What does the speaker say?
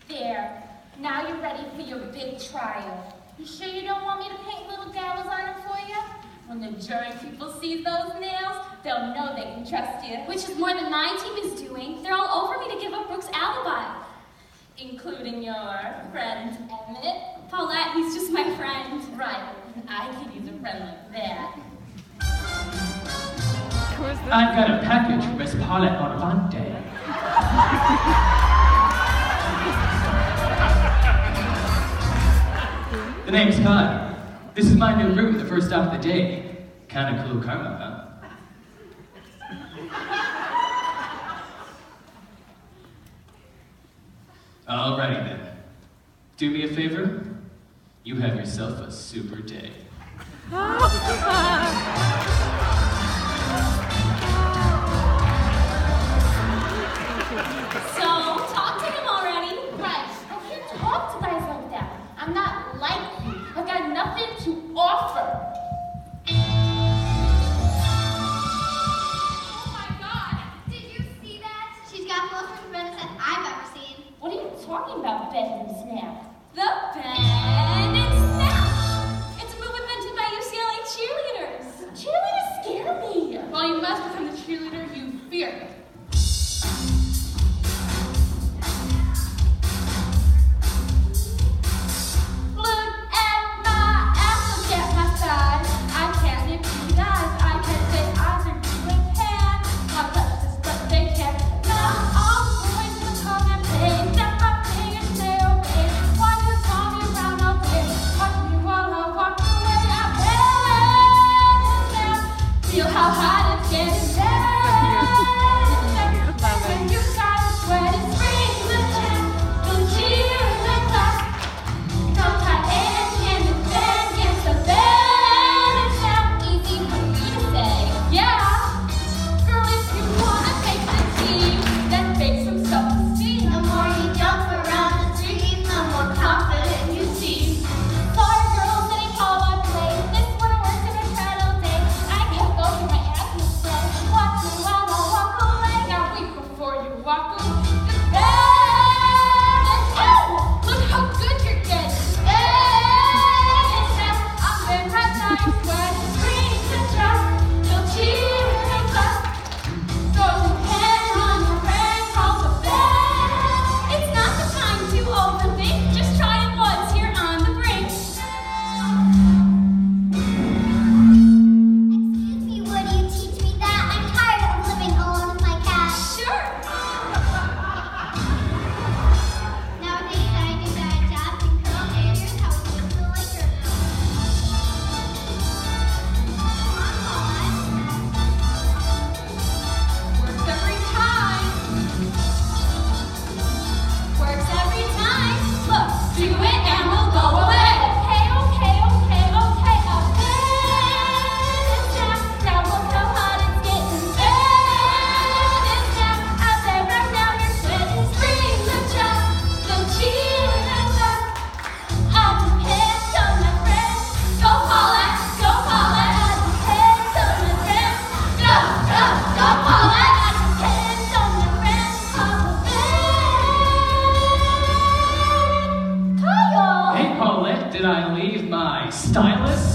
There. Now you're ready for your big trial. You sure you don't want me to paint little gallows on them for you? When the jury people see those nails, they'll know they can trust you. Which is more than my team is doing. They're all over me to give up Brooke's alibi. Including your friend Emmett. Paulette, he's just my friend. Right. I could use a friend like that. I've got a package for Miss Paulette Moravante. The name's Kai. This is my new route, the first stop of the day. Kinda cool karma, huh? Alrighty then. Do me a favor. You have yourself a super day. So, talk to him already. Right. I can't talk to guys like that. I'm not like you. I've got nothing to offer. Oh my God! Did you see that? She's got the most tremendous that I've ever seen. What are you talking about, bend and snap? The Bend and Snap. It's a move invented by UCLA cheerleaders. Cheerleaders scare me. Well, you must become the cheerleader you fear. Look at my ass, look at my thighs. I can't nip you guys. I can't say either you and can. My precious, but they can't. Now all the boys will come and play. Step up, play and say okay. Why you call me around all day? Watch me while I walk away. I bend and feel how hot it's getting there. When you got a sweat, it springs the chest. Don't cheer the class. Come tight and can the bend against the bend and snap. Easy for me to say. Yeah, girl, if you wanna make the team, then make some self-esteem. The more you jump around the stream, the more confident you seem. Sorry, girls, any call I play. This one worked in a tried all day. I can't go to my ass and play. Watch me while I walk away. Now wait before you walk away. The bend and oh, look how good you're getting. Bend and snap. I'm in right now. You sweat and screams and trust. You'll cheer and clap. So you can run your friend called the bend. It's not the time to overthink. Just try it once here on the brink. Excuse me, would you teach me that? I'm tired of living alone with my cat. Sure. Nowadays, I do that jobs and curl hair. Here's how we do the Laker girl. Works every time. Works every time. Look, do it and we'll go away. Okay. A bend and snap. Now look how hot it's getting. Bend and snap. I say right now you're sweating. Scream the jump. Don't cheer and clap. I depend on my friends. Go Paulette, go Paulette. I depend on my friends. Go Paulette. I depend on my friends. Call the bend. Kyle. Hey, Paulette, did I leave my stylus?